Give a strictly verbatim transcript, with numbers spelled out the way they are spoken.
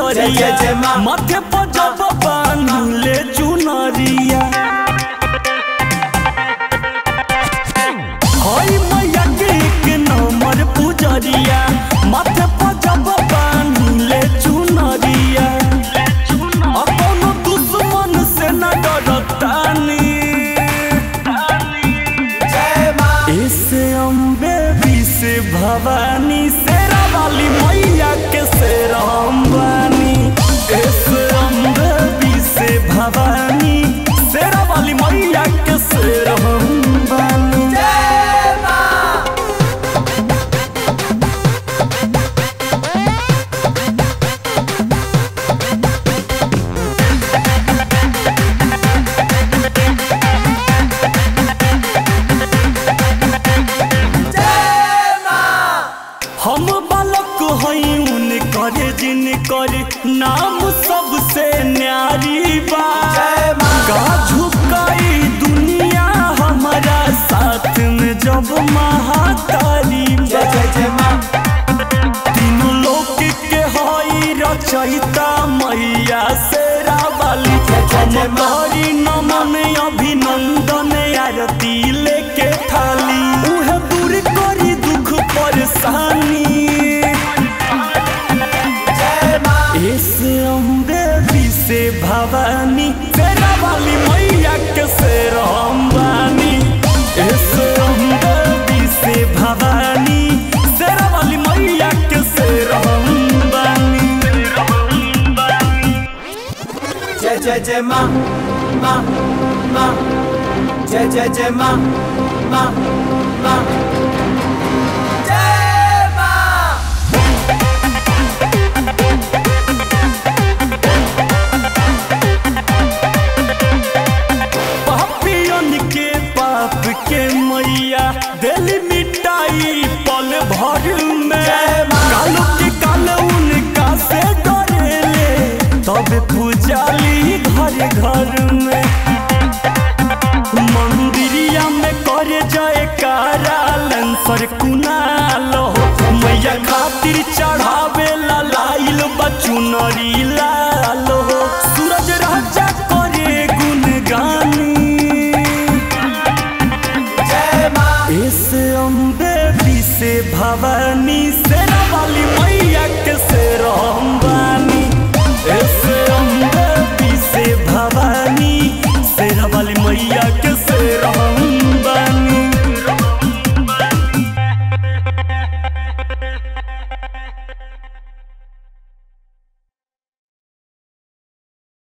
पुजरिया माथे पर जब बांधले चुनरिया हई मैया के एक नंबर पुजरिया माथे पर जब बांधले चुनरिया अपन दुश्मन से न डरतानी ऐसे अम्बे भी से भवानी शेरा वाली मैया के शेरा अम्बानी ऐसे अम्बे भी से भवानी शेरा वाली मैया के शेरा अम्बानी। हम बालक हई उन करे जिन करे नाम सबसे न्यारी बा का झुकाई दुनिया हमारा साथ में जब महातारी बा तीनों लोक के हई रचयिता मैया शेरा वाली हमारी नमन अभिनंदन आरती लेके थाली उहे दूर करी दुख परेशानी ऐसे अम्बे भी से भवानी शेरा वाली मैया के शेरा अम्बानी ऐसे अम्बे भी से भवानी शेरा वाली मैया के शेरा अम्बानी। जय जय जय माँ माँ माँ जय जय जय माँ माँ माँ दिल मिटाई पल भर में कालो के काल उनका से डरेले तब पूजाली घर घर में मंदिरिया में करे जाए कारा लंसर कुनालो मैया खातिर चढ़ावे ला लाइल बचुनरी लालो सूरज राजा करे गुनगानी ऐसे अम्बे भी से भवानी शेरा वाली मैया के शेरा अम्बानी ऐसे अम्बे भी से भवानी शेरा वाली मैया के